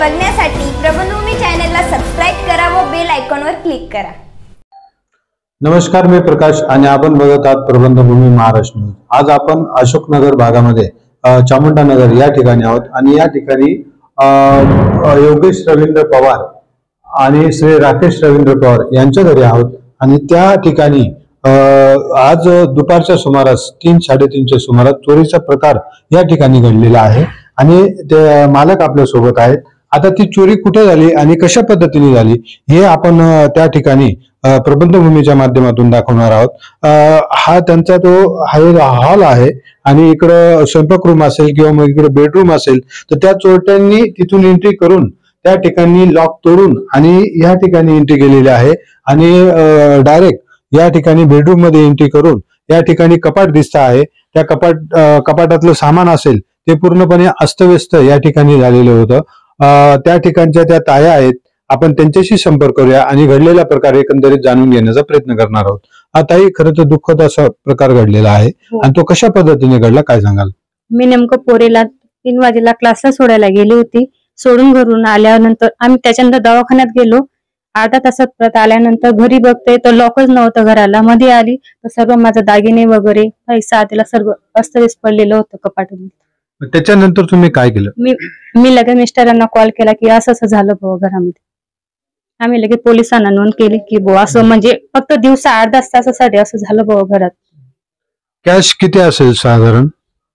बघण्यासाठी प्रबंधभूमी चॅनलला सबस्क्राइब करा व बेल आयकॉनवर क्लिक करा। नमस्कार, मी प्रकाश आणि आपण बघत आहात प्रबंधभूमी महाराष्ट्र न्यूज। आज आपण अशोकनगर भागामध्ये चामुंडा नगर या ठिकाणी आहोत आणि या ठिकाणी योगेश रवींद्र पवार आणि श्री राकेश रवींद्र पवार यांच्या घरी आहोत आणि त्या ठिकाणी आज दुपारच्या सुमारास 3-3:30च्या सुमारास चोरीचा प्रकार या ठिकाणी घडलेला आहे आणि ते मालक आपल्या सोबत आहेत। आता ती चोरी कुठे झाली आणि कशा पद्धतीने झाली हे आपण त्या ठिकाणी प्रबंधभूमीच्या माध्यमातून दाखवणार आहोत। हा त्यांचा तो हॉल आहे आणि इकडे स्वयंपाक रूम असेल किंवा मग इकडे बेडरूम असेल तर त्या चोरट्यांनी तिथून एंट्री करून त्या ठिकाणी लॉक तोडून आणि या ठिकाणी एंट्री केलेली आहे आणि डायरेक्ट या ठिकाणी बेडरूम मध्ये एंट्री करून या ठिकाणी कपाट दिसत आहे। त्या कपाटातलं सामान असेल ते पूर्णपणे अस्तव्यस्त या ठिकाणी झालेलं होतं। त्या ठिकाणच्या त्या ताया आहेत, आपण त्यांच्याशी संपर्क करूया आणि घडलेला प्रकार एकंदरीत जाणून घेण्याचा प्रयत्न करणार आहोत। हा ताई, खरं तर दुःखद असा प्रकार घडलेला आहे आणि तो कशा पद्धतीने घडला काय सांगाल? मी नेमकं पोरेला 3 वाजेला क्लासला सोडायला गेली होती। सोडून घरून आल्यानंतर आम्ही त्याच्यानंतर दवाखान्यात गेलो। अर्धा तासात परत आल्यानंतर घरी बघते तर लॉकच नव्हतं घराला। मध्ये आली तर सर्व माझं दागिने वगैरे पैसा त्याला सर्व अस्तव्यस्त पडलेलं होतं कपाटामध्ये। त्याच्यानंतर तुम्ही काय केलं? मी लगेच मिस्टरांना कॉल केला की असं असं झालं भाऊ घरामध्ये। आम्ही लगेच पोलिसांना नोंद केली की भाऊ असं म्हणजे फक्त दिवसा अर्धा तासासाठी असं झालं भाऊ घरात। कॅश किती असेल साधारण?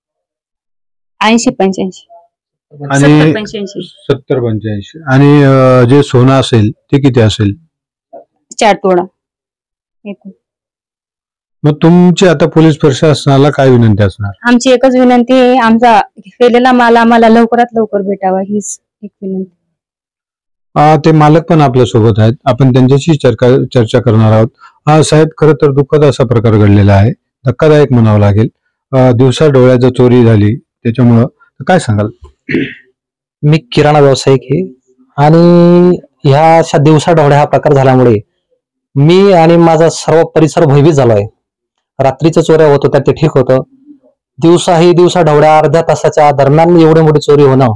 80-85 आणि 70-85 70-85 आणि जे सोनं असेल ते किती असेल? 4 तोळा। मग तुमची आता पोलीस प्रशासनाला काय विनंती असणार? आमची एकच विनंती आहे, आमचा केलेला माल आम्हाला लवकरात लवकर भेटावा हीच एक विनंती। ते मालक पण आपल्या सोबत आहेत, आपण त्यांच्याशी चर्चा करणार आहोत। साहेब, खरं तर दुःखद असा प्रकार घडलेला आहे, धक्कादायक म्हणावं लागेल। दिवसा डोळ्याची चोरी झाली त्याच्यामुळं काय सांगाल? मी किराणा व्यावसायिक आहे आणि ह्या अशा दिवसा ढवळ्या हा प्रकार झाल्यामुळे मी आणि माझा सर्व परिसर भयभीत झालोय। रात्रीच्या चोऱ्या होत होत्या ते ठीक होतं, दिवसा ढवळ्या अर्ध्या तासाच्या दरम्यान एवढी मोठी चोरी होणं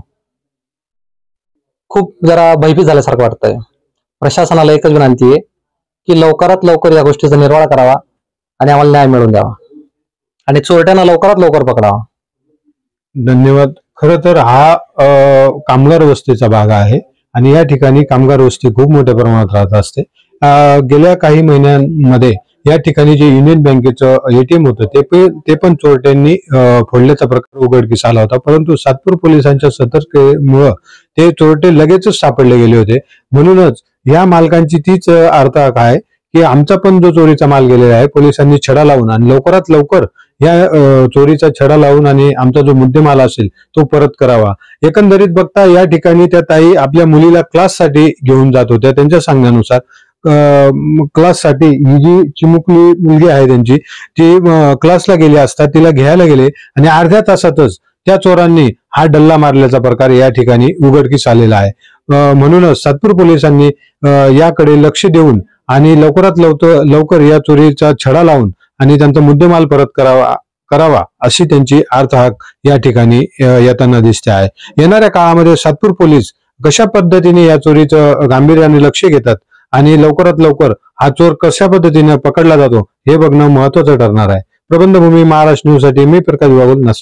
खूप जरा भयभीत झाल्यासारखं वाटतंय। प्रशासनाला एकच विनंती आहे की लवकरात लवकर या गोष्टीचा निर्वाळ करावा आणि आम्हाला न्याय मिळवून द्यावा आणि चोरट्यांना लवकरात लवकर पकडावा। धन्यवाद। खरं तर हा कामगार वस्तीचा भाग आहे आणि या ठिकाणी कामगार वस्ती खूप मोठ्या प्रमाणात राहत असते। गेल्या काही महिन्यांमध्ये या ठिकाणी जे युनियन बँकेचं एटीएम होतं ते पण चोरट्यांनी फोडल्याचा प्रकार उघडकीस आला होता, परंतु सातपूर पोलिसांच्या सतर्कतेमुळे ते चोरटे लगेचच सापडले गेले होते। म्हणूनच या मालकांची तीच अर्थ आहे की आमचा पण जो चोरीचा माल गेलेला आहे पोलिसांनी छडा लावून आणि लवकरात लवकर या चोरीचा छडा लावून आणि आमचा जो मुद्देमाल असेल तो परत करावा। एकंदरीत बघता या ठिकाणी त्या ताई आपल्या मुलीला क्लाससाठी घेऊन जात होत्या। त्यांच्या सांगण्यानुसार क्लाससाठी ही जी चिमुकली मुलगी आहे त्यांची ती क्लासला गेली असता तिला घ्यायला गेले आणि अर्ध्या तासातच त्या चोरांनी हा डल्ला मारल्याचा प्रकार या ठिकाणी उघडकीस आलेला आहे। म्हणूनच सातपूर पोलिसांनी याकडे लक्ष देऊन आणि लवकरात लवकर या चोरीचा छडा लावून आणि त्यांचा मुद्देमाल परत करावा अशी त्यांची अर्थहाक या ठिकाणी येताना दिसते आहे। येणाऱ्या काळामध्ये सातपूर पोलीस कशा पद्धतीने या चोरीचं गांभीर्याने लक्ष घेतात आणि लवकरात लवकर हा चोर कशा पद्धतीने पकडला जातो हे बघणं महत्वाचं ठरणार आहे। प्रबंधभूमी महाराष्ट्र न्यूज साठी मी प्रकाश बागुल।